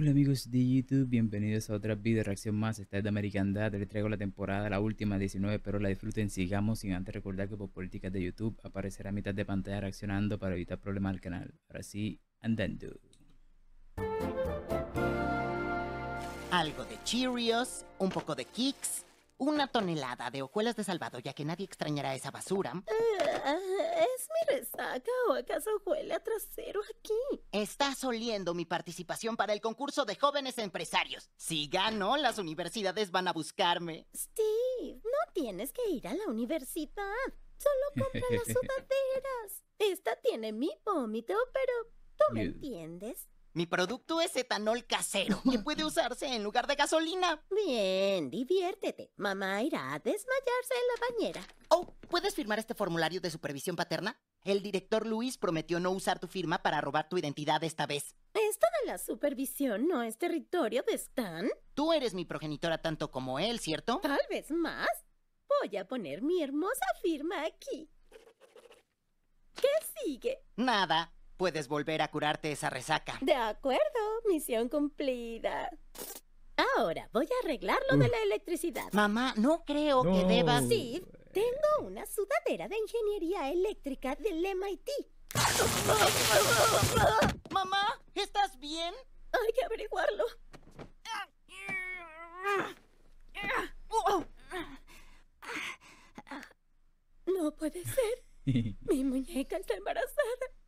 Hola amigos de YouTube, bienvenidos a otra video reacción más. Esta es de American Dad, les traigo la temporada, la última 19, espero la disfruten, sigamos sin antes recordar que por políticas de YouTube aparecerá a mitad de pantalla reaccionando para evitar problemas al canal. Ahora sí, andando. Algo de Cheerios, un poco de Kix, una tonelada de hojuelas de salvado, ya que nadie extrañará esa basura. ¿Es mi resaca o acaso huele a trasero aquí? Estás oliendo mi participación para el concurso de jóvenes empresarios. Si gano, las universidades van a buscarme. Steve, no tienes que ir a la universidad. Solo compra las sudaderas. Esta tiene mi vómito, pero tú me entiendes. Mi producto es etanol casero, que puede usarse en lugar de gasolina. Bien, diviértete. Mamá irá a desmayarse en la bañera. Oh, ¿puedes firmar este formulario de supervisión paterna? El director Luis prometió no usar tu firma para robar tu identidad esta vez. ¿Esto de la supervisión no es territorio de Stan? Tú eres mi progenitora tanto como él, ¿cierto? Tal vez más. Voy a poner mi hermosa firma aquí. ¿Qué sigue? Nada. Puedes volver a curarte esa resaca. De acuerdo, misión cumplida. Ahora voy a arreglar lo de la electricidad. Mamá, no creo que debas... Steve, tengo una sudadera de ingeniería eléctrica del MIT. Mamá, ¿estás bien? Hay que averiguarlo. No puede ser. Mi muñeca está embarazada.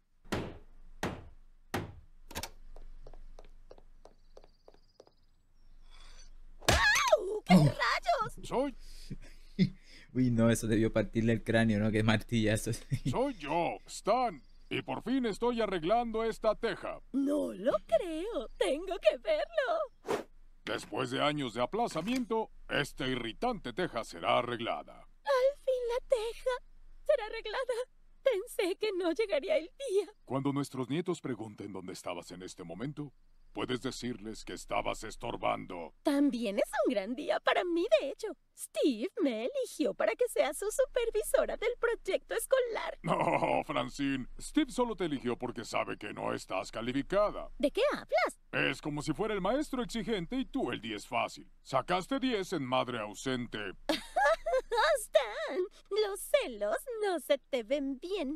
¿Qué rayos? Soy Uy, no, eso debió partirle el cráneo, ¿no? Qué martillazo. yo, Stan. Y por fin estoy arreglando esta teja. No lo creo. Tengo que verlo. Después de años de aplazamiento, esta irritante teja será arreglada. Al fin la teja será arreglada. Pensé que no llegaría el día. Cuando nuestros nietos pregunten dónde estabas en este momento, puedes decirles que estabas estorbando. También es un gran día para mí, de hecho. Steve me eligió para que sea su supervisora del proyecto escolar. No, Francine. Steve solo te eligió porque sabe que no estás calificada. ¿De qué hablas? Es como si fuera el maestro exigente y tú el 10 fácil. Sacaste 10 en madre ausente. Stan, los celos no se te ven bien.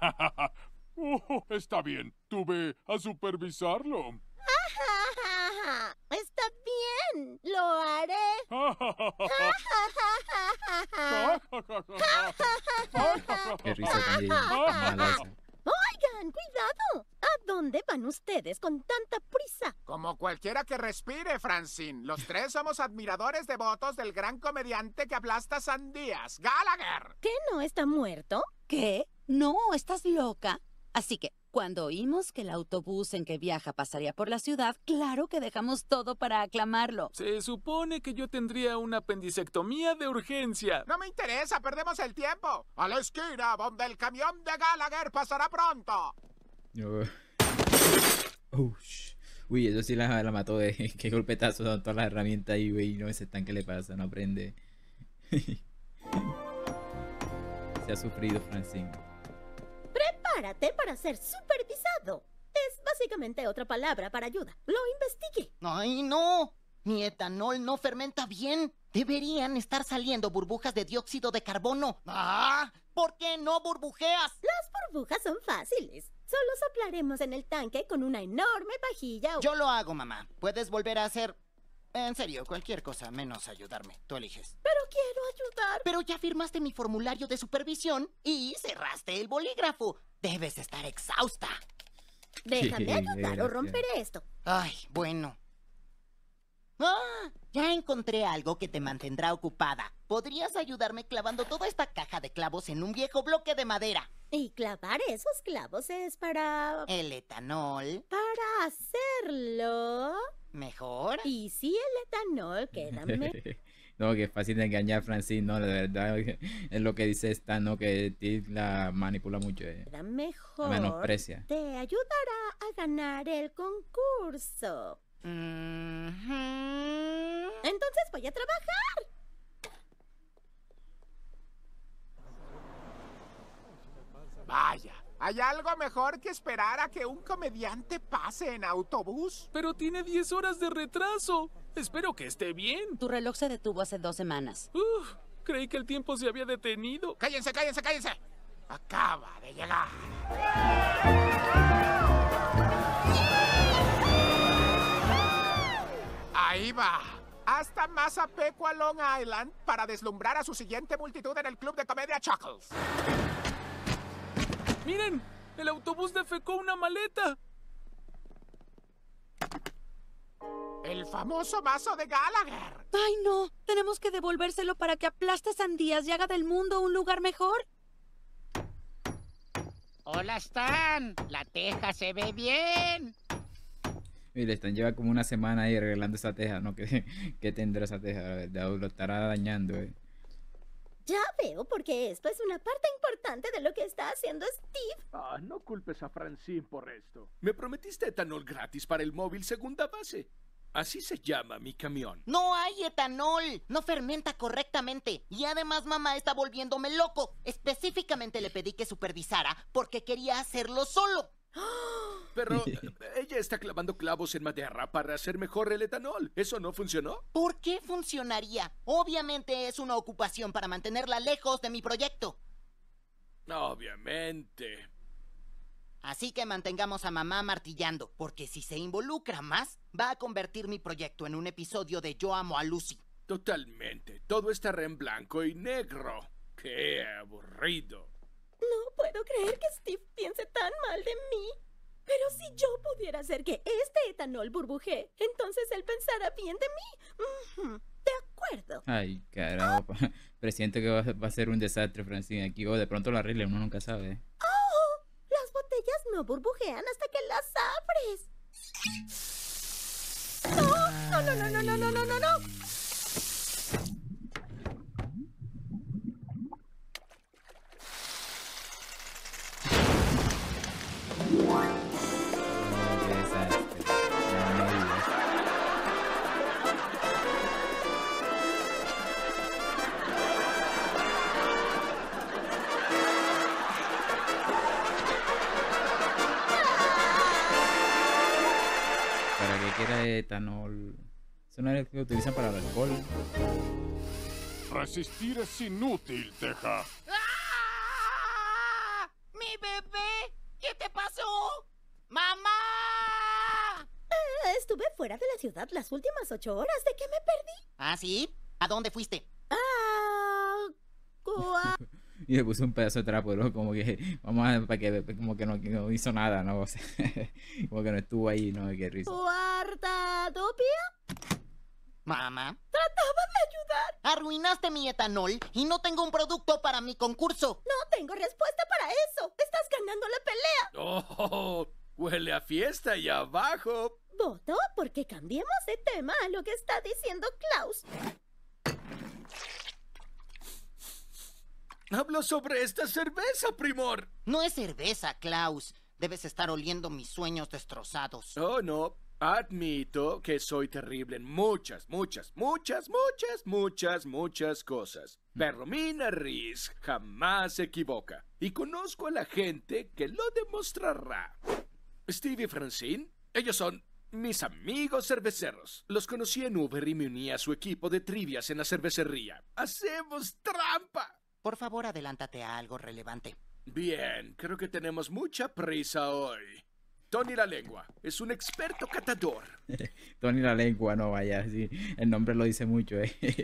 Está bien. Tú ve a supervisarlo. Está bien, lo haré. Qué risa tan mala esa. Oigan, cuidado. ¿A dónde van ustedes con tanta prisa? Como cualquiera que respire, Francine. Los tres somos admiradores devotos del gran comediante que aplasta sandías, Gallagher. ¿Qué, no está muerto? ¿Qué? No, ¿estás loca? Así que, cuando oímos que el autobús en que viaja pasaría por la ciudad, claro que dejamos todo para aclamarlo. Se supone que yo tendría una apendicectomía de urgencia. No me interesa, perdemos el tiempo. A la esquina, donde el camión de Gallagher pasará pronto. Uy, eso sí la mató de qué golpetazo son todas las herramientas ahí, güey. No, ese tanque le pasa, no aprende. Se ha sufrido, Francine. Prepárate para ser supervisado. Es básicamente otra palabra para ayuda. Lo investigué. ¡Ay, no! Mi etanol no fermenta bien. Deberían estar saliendo burbujas de dióxido de carbono. ¡Ah! ¿Por qué no burbujeas? Las burbujas son fáciles. Solo soplaremos en el tanque con una enorme pajilla. Yo lo hago, mamá. Puedes volver a hacer... En serio, cualquier cosa menos ayudarme. Tú eliges. Pero quiero ayudar. Pero ya firmaste mi formulario de supervisión y cerraste el bolígrafo. Debes estar exhausta. Déjame ayudar o romperé esto. Ay, bueno. ¡Ah! Ya encontré algo que te mantendrá ocupada. ¿Podrías ayudarme clavando toda esta caja de clavos en un viejo bloque de madera? Y clavar esos clavos es para... El etanol. Para hacerlo... ¿Mejor? Y si el etanol queda No, que es fácil de engañar, Francine, no, de verdad. Es lo que dice esta, no, que Steve la manipula mucho. mejor, La menosprecia. te ayudará a ganar el concurso. Entonces voy a trabajar. Vaya, ¿Hay algo mejor que esperar a que un comediante pase en autobús? Pero tiene 10 horas de retraso. Espero que esté bien. Tu reloj se detuvo hace 2 semanas. Creí que el tiempo se había detenido. ¡Cállense, cállense, cállense! Acaba de llegar. Ahí va. Hasta Mazzapequa, Long Island, para deslumbrar a su siguiente multitud en el club de comedia Chuckles. ¡Miren! ¡El autobús defecó una maleta! El famoso mazo de Gallagher. ¡Ay, no! Tenemos que devolvérselo para que aplaste sandías y haga del mundo un lugar mejor. Hola, Stan. La teja se ve bien. Mire, Stan lleva como una semana ahí arreglando esa teja, ¿no? Que tendrá esa teja, la verdad, lo estará dañando, Ya veo porque esto es una parte importante de lo que está haciendo Steve. No culpes a Francine por esto. Me prometiste etanol gratis para el móvil segunda base. Así se llama mi camión. No hay etanol. No fermenta correctamente. Y además mamá está volviéndome loco. Específicamente le pedí que supervisara porque quería hacerlo solo. Pero ella está clavando clavos en madera para hacer mejor el etanol. ¿Eso no funcionó? ¿Por qué funcionaría? Obviamente es una ocupación para mantenerla lejos de mi proyecto. Obviamente. Así que mantengamos a mamá martillando, porque si se involucra más, va a convertir mi proyecto en un episodio de Yo amo a Lucy. Totalmente. Todo estará en blanco y negro. ¡Qué aburrido! No puedo creer que Steve piense tan mal de mí. Pero si yo pudiera hacer que este etanol burbujee, entonces él pensara bien de mí. De acuerdo. Ay, carajo. Presiento que va a ser un desastre, Francine, aquí. O de pronto lo arregle, uno nunca sabe. ¡Oh! Las botellas no burbujean hasta que las abres. ¡No! ¡No, no, no, no, no, no, no, no! Qué desastre. No digas. ¿Para qué quiera etanol? Eso no es el que utilizan para el alcohol. Resistir es inútil, Teja. ¡Ah! ¡Mi bebé! ¿Qué te pasó? ¡Mamá! Estuve fuera de la ciudad las últimas 8 horas. ¿De qué me perdí? ¿Ah, sí? ¿A dónde fuiste? Y le puse un pedazo de trapo, ¿no? Como que, vamos a, para que, como que no hizo nada, ¿no? O sea, como que no estuvo ahí, ¿no? Qué risa. ¿Cuartadopia? Mamá, Trataba de ayudar. arruinaste mi etanol y no tengo un producto para mi concurso. No tengo respuesta para eso. Estás ganando la pelea. ¡Oh! Huele a fiesta ahí abajo. Voto porque cambiemos de tema a lo que está diciendo Klaus. Hablo sobre esta cerveza, primor. No es cerveza, Klaus. Debes estar oliendo mis sueños destrozados. Oh, no. Admito que soy terrible en muchas cosas. Pero mi nariz jamás se equivoca. Y conozco a la gente que lo demostrará. Steve y Francine, ellos son mis amigos cerveceros. Los conocí en Uber y me uní a su equipo de trivias en la cervecería. ¡Hacemos trampa! Por favor, adelántate a algo relevante. Bien, creo que tenemos mucha prisa hoy. Tony la Lengua es un experto catador. Tony la Lengua, no vaya, sí. El nombre lo dice mucho,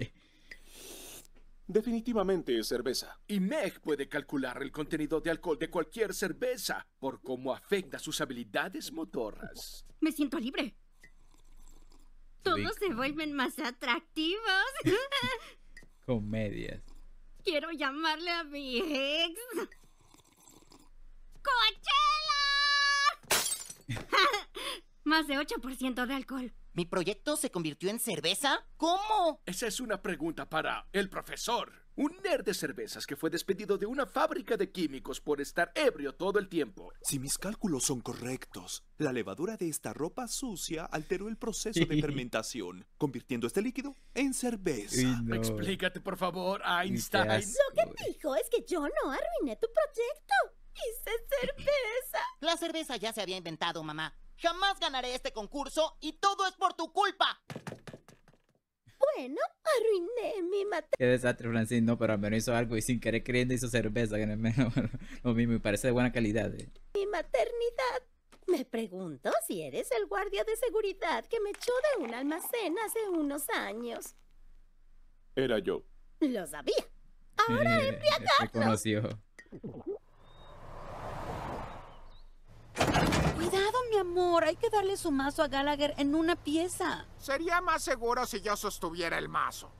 Definitivamente es cerveza. Y Meg puede calcular el contenido de alcohol de cualquier cerveza por cómo afecta sus habilidades motoras. Me siento libre. Todos se vuelven más atractivos. Comedias. Quiero llamarle a mi ex. ¡Coachella! Más de 8% de alcohol. ¿Mi proyecto se convirtió en cerveza? ¿Cómo? Esa es una pregunta para el profesor. Un nerd de cervezas que fue despedido de una fábrica de químicos por estar ebrio todo el tiempo. Si mis cálculos son correctos, la levadura de esta ropa sucia alteró el proceso de fermentación, convirtiendo este líquido en cerveza. Uy, no. Explícate, por favor, Einstein. Lo que dijo es que yo no arruiné tu proyecto. Hice cerveza. La cerveza ya se había inventado, mamá. Jamás ganaré este concurso y todo es por tu culpa. Bueno, arruiné mi maternidad. Qué desastre, Francine. No, pero al menos hizo algo y sin querer queriendo hizo cerveza, que no es menos lo mismo y parece de buena calidad. Mi maternidad. Me pregunto si eres el guardia de seguridad que me echó de un almacén hace unos años. Era yo. Lo sabía. Ahora embriagarnos. Reconoció. Cuidado, mi amor. Hay que darle su mazo a Gallagher en una pieza. Sería más seguro si yo sostuviera el mazo.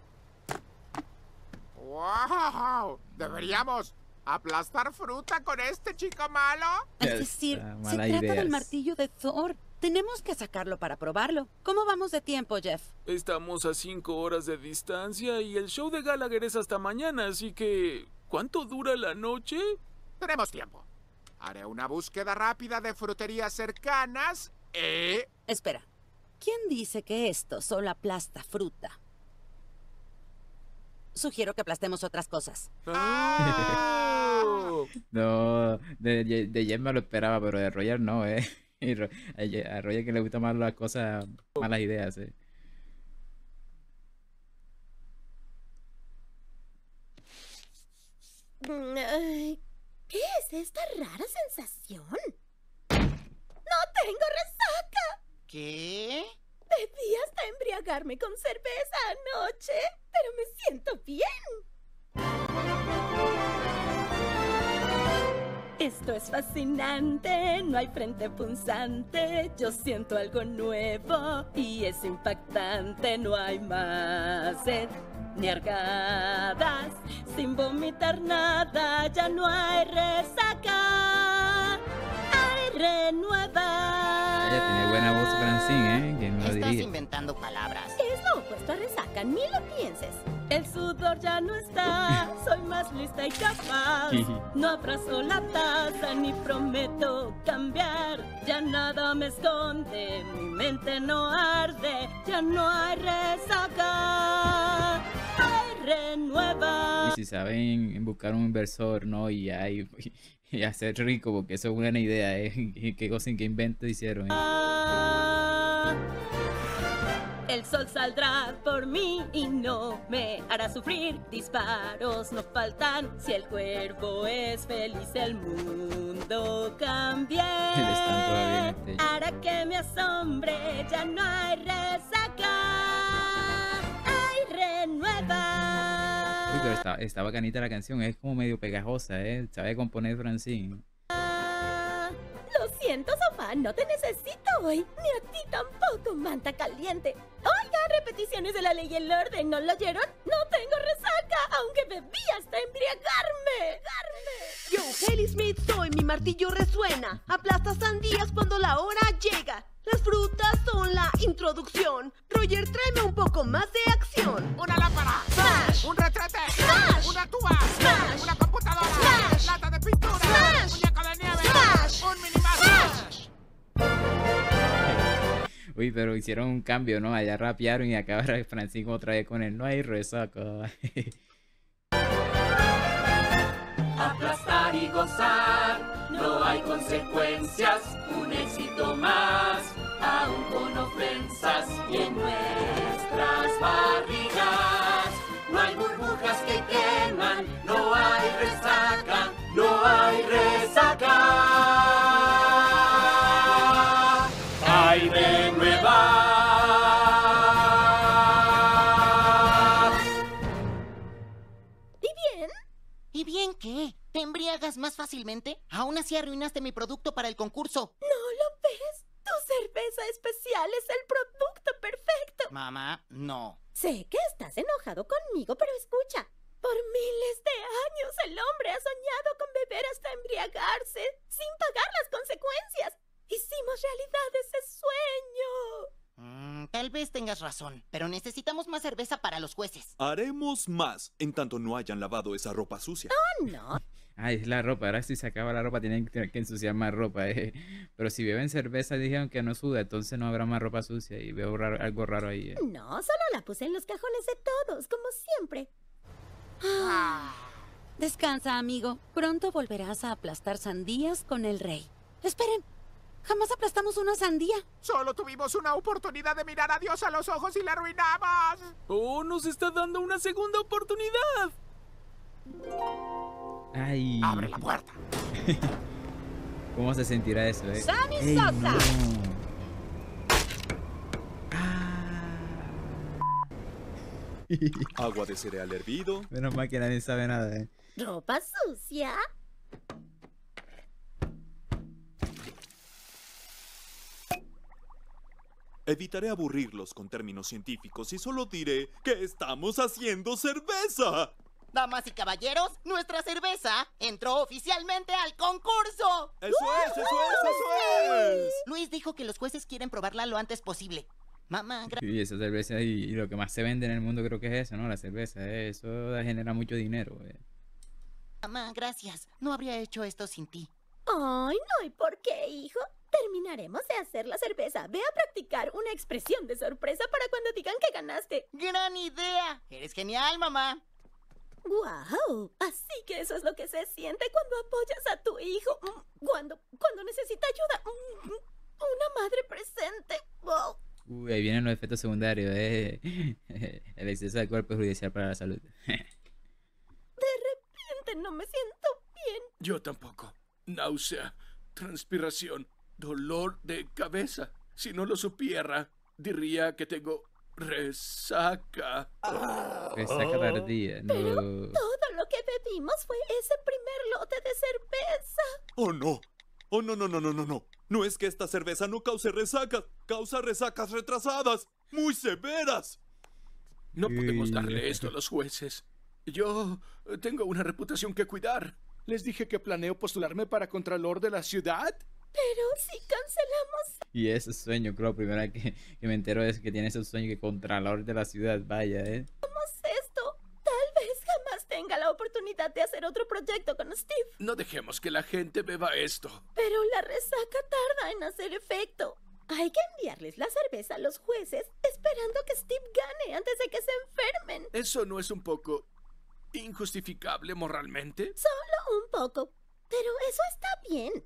¡Wow! Deberíamos aplastar fruta con este chico malo. Es decir, se trata del martillo de Thor. Tenemos que sacarlo para probarlo. ¿Cómo vamos de tiempo, Jeff? Estamos a 5 horas de distancia y el show de Gallagher es hasta mañana, así que... ¿cuánto dura la noche? Tenemos tiempo. Haré una búsqueda rápida de fruterías cercanas y... Espera. ¿Quién dice que esto solo aplasta fruta? Sugiero que aplastemos otras cosas. ¡Oh! No, de Jeff me lo esperaba, pero de Roger no, Y a Roger que le gustan más las cosas, malas ideas, Ay, ¿qué es esta rara sensación? ¡No tengo resaca! ¿Qué? Debí hasta embriagarme con cerveza anoche, pero me siento bien. Esto es fascinante, no hay frente punzante, yo siento algo nuevo y es impactante, no hay más sed ni argadas, sin vomitar nada, ya no hay resaca, hay renueva. Ella tiene buena voz, Francine, ¿Quién me lo Estás diría? inventando palabras. Es lo opuesto a resaca, ni lo pienses. El sudor ya no está, soy más lista y capaz. No abrazo la taza ni prometo cambiar. Ya nada me esconde, mi mente no arde. Ya no hay resaca, hay renueva. Y si saben buscar un inversor, ¿no? Y hacer rico, porque eso es una buena idea, Qué cosa en qué invento hicieron, El sol saldrá por mí y no me hará sufrir. Disparos no faltan. Si el cuervo es feliz, el mundo cambia. Él está todavía en este- Hará que me asombre. Ya no hay resaca. Hay renueva. Uy, pero está bacanita la canción, es como medio pegajosa, Sabe componer Francine. Lo siento, sofá, no te necesito hoy. Ni a ti tampoco, manta caliente. Oiga, repeticiones de La Ley y el Orden, ¿no lo oyeron? No tengo resaca, aunque bebí hasta embriagarme. Yo, Haley Smith, soy, mi martillo resuena. Aplasta sandías cuando la hora llega. Las frutas son la introducción. Roger, tráeme un poco más de acción. ¡Una lámpara! ¡Smash! ¡Un retrete! ¡Smash! ¡Una tuba! ¡Smash! ¡Una computadora! ¡Smash! ¡Lata de pintura! ¡Smash! ¡Muñeco de nieve! ¡Smash! ¡Un minimaster! Uy, pero hicieron un cambio, ¿no? Allá rapearon y acá ahora Francine otra vez con el no hay resaca. Aplastar y gozar, no hay consecuencias, un éxito más, aún con ofensas y en nuestras barrigas. No hay burbujas que queman, no hay resaca, no hay resaca. Hay renueva. ¿Y bien qué? ¿Te embriagas más fácilmente? Aún así arruinaste mi producto para el concurso. ¿No lo ves? Tu cerveza especial es el producto perfecto. Mamá, no. Sé que estás enojado conmigo, pero escucha. Por miles de años el hombre ha soñado con beber hasta embriagarse, sin pagar las consecuencias. Hicimos realidad ese sueño. Tal vez tengas razón, pero necesitamos más cerveza para los jueces. Haremos más en tanto no hayan lavado esa ropa sucia. Oh, no. Ay, es la ropa, ahora si se acaba la ropa tienen que ensuciar más ropa, Pero si beben cerveza dijeron que no suda, entonces no habrá más ropa sucia y veo algo raro ahí, No, solo la puse en los cajones de todos, como siempre. Descansa, amigo. Pronto volverás a aplastar sandías con el rey. Esperen. Jamás aplastamos una sandía. Solo tuvimos una oportunidad de mirar a Dios a los ojos y la arruinamos. ¡Oh, nos está dando una segunda oportunidad! Ay. ¡Abre la puerta! ¿Cómo se sentirá eso, ¡Sammy Ey, Sosa! no. Agua de cereal hervido. Menos mal que nadie sabe nada, ¿Ropa sucia? Evitaré aburrirlos con términos científicos y solo diré que estamos haciendo cerveza. Damas y caballeros, nuestra cerveza entró oficialmente al concurso. ¡Eso es, eso es, eso es! Luis dijo que los jueces quieren probarla lo antes posible. Mamá, Y esa cerveza y lo que más se vende en el mundo creo que es eso, ¿no? La cerveza, eso genera mucho dinero. Mamá, gracias. No habría hecho esto sin ti. Ay, no hay por qué, hijo. Terminaremos de hacer la cerveza. Ve a practicar una expresión de sorpresa para cuando digan que ganaste. ¡Gran idea! Eres genial, mamá. ¡Guau! Así que eso es lo que se siente cuando apoyas a tu hijo. Cuando necesita ayuda. Una madre presente. Wow. Uy, ahí vienen los efectos secundarios, El exceso de alcohol es perjudicial para la salud. De repente no me siento bien. Yo tampoco. Náusea, transpiración, dolor de cabeza. Si no lo supiera, diría que tengo resaca. Resaca tardía, no. Pero todo lo que bebimos fue ese primer lote de cerveza. ¡Oh, no! ¡Oh, no, no, no, no, no, no! No es que esta cerveza no cause resacas, causa resacas retrasadas, muy severas. No podemos darle esto a los jueces. Yo tengo una reputación que cuidar. Les dije que planeo postularme para contralor de la ciudad. Pero si cancelamos... Y ese sueño, creo, primera vez que me entero es que tiene ese sueño que contralor de la ciudad, vaya, Hagamos esto. Tal vez jamás tenga la oportunidad de hacer otro proyecto con Steve. No dejemos que la gente beba esto. Pero la resaca tarda en hacer efecto. Hay que enviarles la cerveza a los jueces esperando que Steve gane antes de que se enfermen. ¿Eso no es un poco injustificable moralmente? Solo un poco. Pero eso está bien.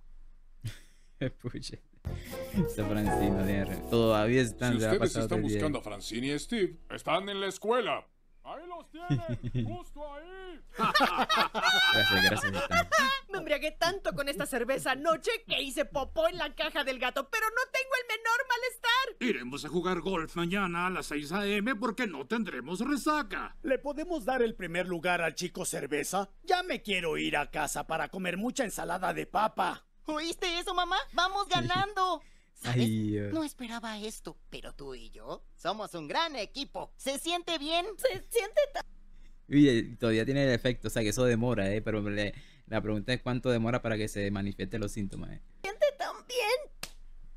Pucha. Esa Francine todavía están. Si ustedes están buscando a Francine y Steve, están en la escuela. ¡Ahí los tienen! ¡Justo ahí! Gracias, Stan. Me embriagué tanto con esta cerveza anoche que hice popó en la caja del gato, pero no tengo el menor malestar. Iremos a jugar golf mañana a las 6 a.m. porque no tendremos resaca. ¿Le podemos dar el primer lugar al chico cerveza? Ya me quiero ir a casa para comer mucha ensalada de papa. ¿Oíste eso, mamá? ¡Vamos ganando! ¿Sabes? Ay, no esperaba esto, pero tú y yo somos un gran equipo. ¿Se siente bien? Se siente Oye, todavía tiene el efecto, o sea que eso demora, pero la pregunta es cuánto demora para que se manifiesten los síntomas, siente tan bien.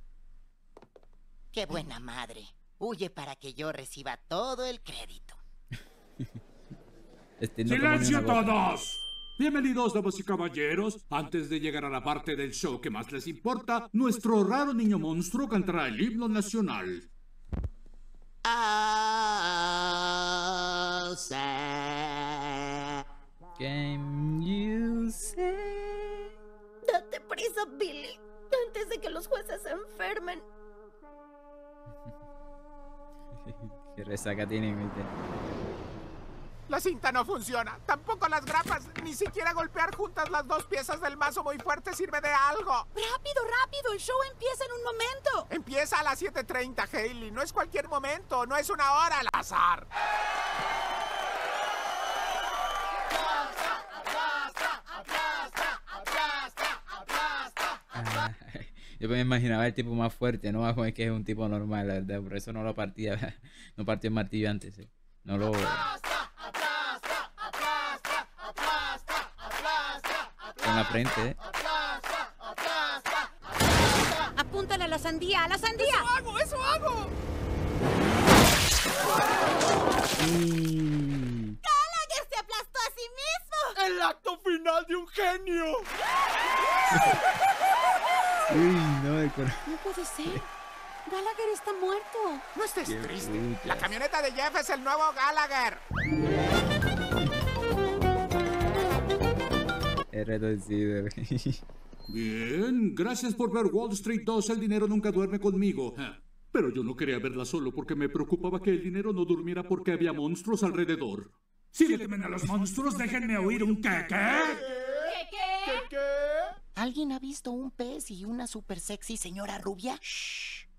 ¡Qué buena madre! Huye para que yo reciba todo el crédito. ¡Silencio todos! Bienvenidos, damas y caballeros. Antes de llegar a la parte del show que más les importa, nuestro raro niño monstruo cantará el himno nacional. Can you say? Date prisa, Billy. Antes de que los jueces se enfermen. ¿Qué resaca tienen? La cinta no funciona, tampoco las grapas, ni siquiera golpear juntas las dos piezas del mazo muy fuerte sirve de algo. ¡Rápido, rápido! ¡El show empieza en un momento! Empieza a las 7:30, Hailey, no es cualquier momento, no es una hora al azar. Yo me imaginaba el tipo más fuerte, ¿no? Es que es un tipo normal, la verdad, por eso no lo partía, no partió el martillo antes, no lo... Con la frente, ¡Apúntale a la sandía! ¡A la sandía! ¡Eso hago! ¡Eso hago! ¡Gallagher se aplastó a sí mismo! ¡El acto final de un genio! Uy, no, el corazón. No puede ser. Gallagher está muerto. No estés triste. La camioneta de Jeff es el nuevo Gallagher. Es retorcido. Bien, gracias por ver Wall Street 2. El dinero nunca duerme conmigo. Pero yo no quería verla solo porque me preocupaba que el dinero no durmiera porque había monstruos alrededor. Si le temen a los monstruos, déjenme oír un caca. ¿Qué? ¿Alguien ha visto un pez y una super sexy señora rubia? Shh.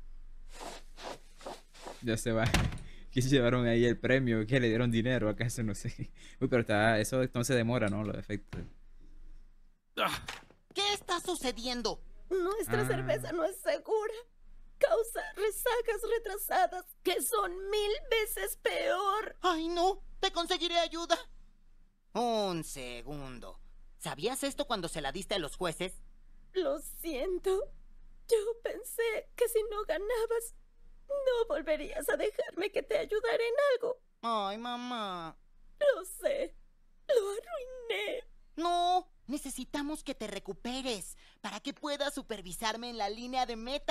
Ya se va. ¿Qué se llevaron ahí el premio? ¿Qué le dieron dinero? ¿Acaso? No sé. Uy, pero eso entonces demora, ¿no? Los efectos. ¿Qué está sucediendo? Nuestra cerveza no es segura. Causa resagas retrasadas que son 1000 veces peor. ¡Ay, no! ¡Te conseguiré ayuda! Un segundo. ¿Sabías esto cuando se la diste a los jueces? Lo siento. Yo pensé que si no ganabas, no volverías a dejarme que te ayudara en algo. Ay, mamá. Lo sé. Lo arruiné. No. Necesitamos que te recuperes para que puedas supervisarme en la línea de meta.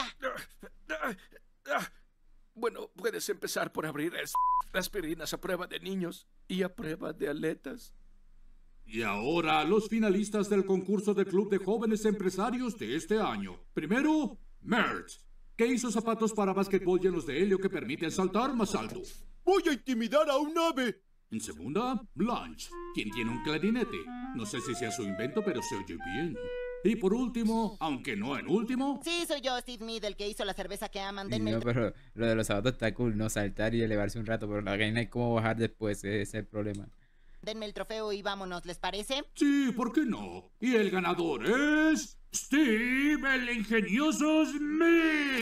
Bueno, puedes empezar por abrir aspirinas a prueba de niños y a prueba de aletas. Y ahora, los finalistas del concurso del Club de Jóvenes Empresarios de este año. Primero, Mertz, que hizo zapatos para básquetbol llenos de helio que permiten saltar más alto. ¡Voy a intimidar a un ave! En segunda, Blanche, quien tiene un clarinete. No sé si sea su invento, pero se oye bien. Y por último, aunque no en último... Sí, soy yo, Steve Mead, el que hizo la cerveza que aman. Denme No, pero lo de los zapatos está cool, ¿no? Saltar y elevarse un rato, pero la vaina es cómo bajar después, ese es el problema. Denme el trofeo y vámonos, ¿les parece? Sí, ¿por qué no? Y el ganador es... Steve, el ingenioso Smith.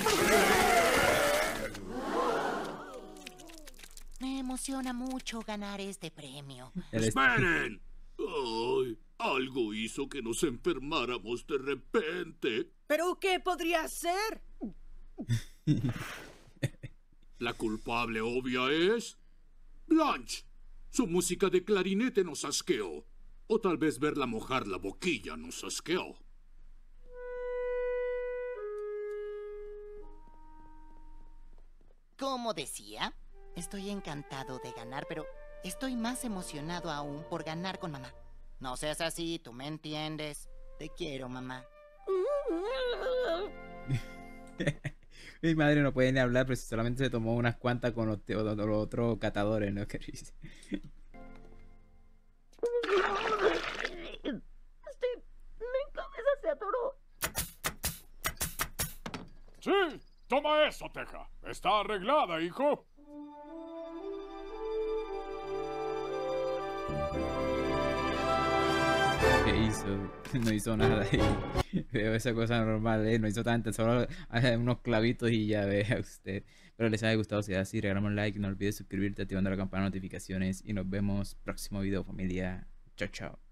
Me emociona mucho ganar este premio. ¡Esperen! ¡Ay! Algo hizo que nos enfermáramos de repente. ¿Pero qué podría ser? La culpable obvia es... Blanche. Su música de clarinete nos asqueó. O tal vez verla mojar la boquilla nos asqueó. Como decía, estoy encantado de ganar, pero estoy más emocionado aún por ganar con mamá. No seas así, tú me entiendes. Te quiero, mamá. Mi madre no puede ni hablar, pero solamente se tomó unas cuantas con los otros catadores, ¿no? ¿Qué dice? Mi cabeza se atoró. Sí, toma eso, Teja. Está arreglada, hijo. ¿Qué hizo? No hizo nada. Veo esa cosa normal, ¿eh? No hizo tanto, solo unos clavitos y ya vea usted. Pero les haya gustado, si es así, regalamos un like, no olvides suscribirte, activando la campana de notificaciones y nos vemos próximo video, familia. Chao, chao.